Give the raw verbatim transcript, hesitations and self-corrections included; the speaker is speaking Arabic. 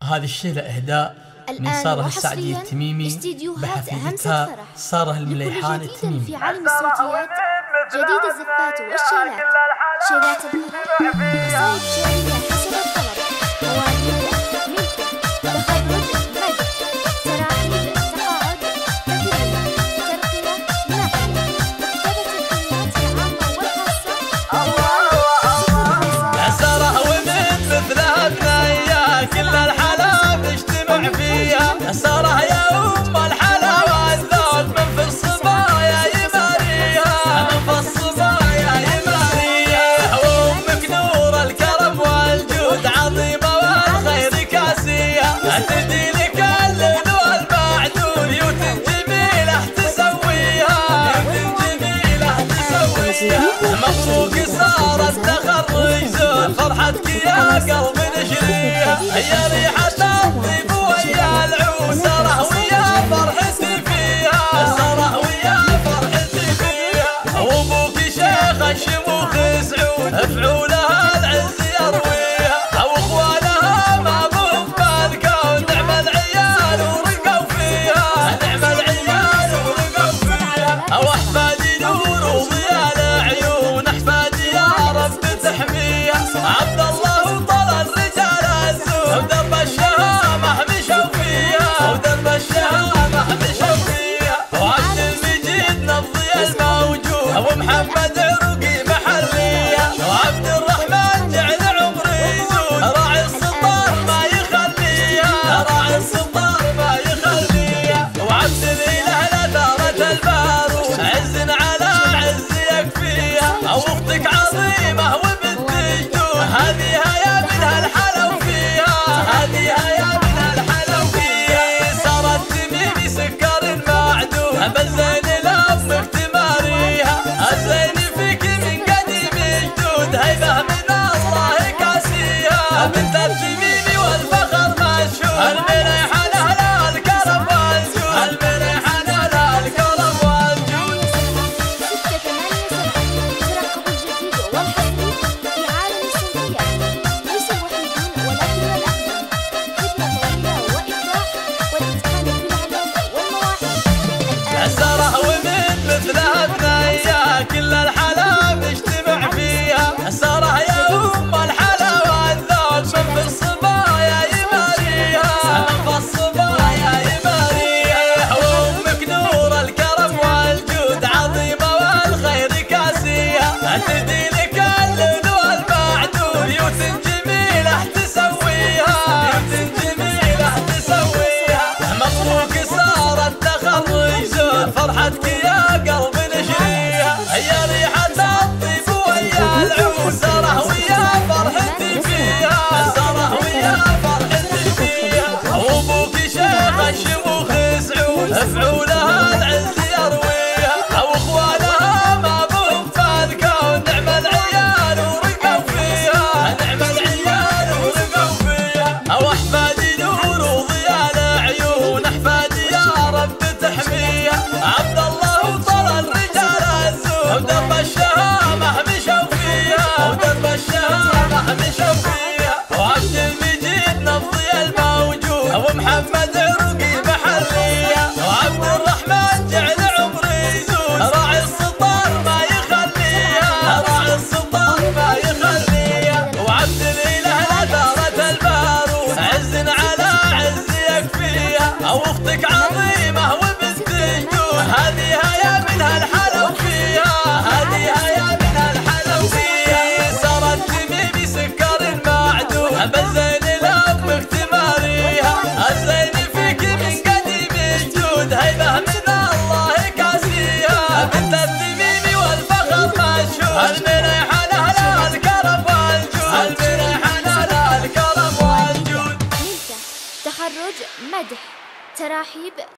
هذا الشيء إهداء من سارة السعدي التميمي بحفيدتها سارة المليحان التميمي. في عالم الصوتيات جديد الزفات والشيلات، شيلات الحروب، قصائد شعرية حسب الطلب، مواليد، ملك، تخرج، مد، تراحيب، تقاعد، تكريم، ترقية، ناحية، كتابة الكلمات العامة والخاصة، يا سارة ومن مثلها بنية كل الحلا بيجتمع فيها، يا سارة يا أم الحلا والذوق من في الصبايا يماريها، من في الصبايا يماريها، وأمك نور الكرم والجود عظيمة والخير كاسية، تدي لك الليل والمعدود يوت جميلة تسويها، يوت جميلة تسويها، مبروك صار التخرج زود فرحتك يا قلب نشريها، هي ريحة الطيب ويا العود سارة ويا فرحتي فيها، سارة ويا فرحتي فيها، وابوك شيخ الشموخ سعود افعولها العز يرويها، واخوانها ما بهم بالكون نعم العيال ورقوا فيها، نعم العيال ورقوا فيها، واحفادي نور وضياء العيون احفادي يا رب تحميها، عبد الله وطل الرجال الزود ودرب الشهامة مشوا فيها، ودرب الشهامة مشوا فيها، وعبد المجيد نفضي الموجود ومحمد عرقي محليها، وعبد الرحمن جعل عمري يزود راعي السطار ما يخليها، راعي السطار ما يخليها، وعبد الاله لثارة البارود عز على عز يكفيها، واختك عظيمة وبنت جدود هذيها يا منها الحلو فيها، هذيها يا منها الحلو فيها، صارت تميمي سكر معدود بالزين لامك تماريها، الزين فيك من قديم جدود هيبه من الله كاسيها، بنت التميمي والفخر مشهور المليحة لها الكرم والجود، المليحة لها الكرم والجود. ستة ثمانية سبعة ترقبوا الجديد والحصري في عالم الصوتيات، ليس الوحيدون ولكن الأقدم، خدمة طويلة وإبداع والإتقان في العناد والمواعيد. يا سارة ومن مثلها بنية كل الحلا بيجتمع فيها، يا سارة يا أم الحلا والذوق من في الصبايا يماريها، من في الصبايا يماريها، وأمك نور الكرم والجود عظيمة والخير كاسية، تدي لك الليل والمعدود يوت جميلة تسويها، يوت جميلة تسويها، مبروك صار التخرج زود فرحتك يا قلب نشريها، هي ريحة الطيب ويا العود سارة ويا فرحتي فيها، سارة ويا فرحتي فيها، وابوك شيخ الشموخ سعود افعولها العز يرويها، واخوانها ما بهم بالكون نعم العيال ورقوا فيها، نعم العيال ورقوا فيها، واحفادي نور وضياء العيون احفادي يا رب تحميها، عبد الله وطل الرجال الزود ودرب الشهامة مشوا فيها، ودرب الشهامة مشوا فيها، وعبد المجيد نفضي الموجود ومحمد عرقي محليها، وعبد الرحمن جعل عمري يزود راعي السطار ما يخليها، راعي السطار ما يخليها، وعبد الاله لثارة البارود عز على عز يكفيها، واختك عظيمة وبنت جدود هذيها يا منها الحلو فيها، هذيها يا منها الحلو فيها، صارت تميمي سكر معدود بالزين لامك تماريها، الزين فيك من قديم جدود هيبه من الله كاسيها، بنت التميمي والفخر مشهور المليحة لها الكرم والجود، المليحة لها الكرم والجود. ملكة، تخرج، مدح، تراحيب.